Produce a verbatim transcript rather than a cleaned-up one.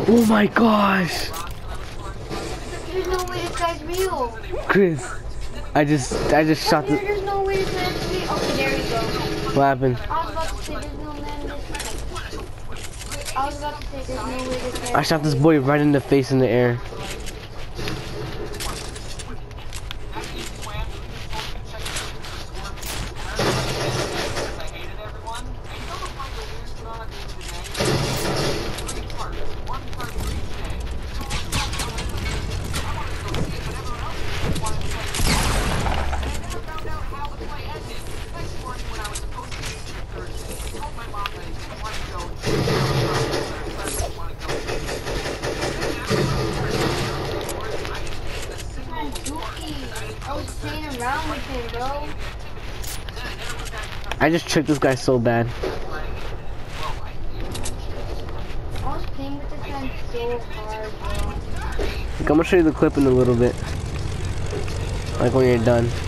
Oh my gosh! There's no way this guy's real. Chris, I just, I just shot the. There's no way this guy's real. Okay, there we go. What happened? I was about to say there's no man in this. I was about to say there's no way this guy. I shot this boy right in the face in the air. Around with him, bro. I just tricked this guy so bad. I was playing with this guy so hard, bro. Like, I'm gonna show you the clip in a little bit. Like when you're done.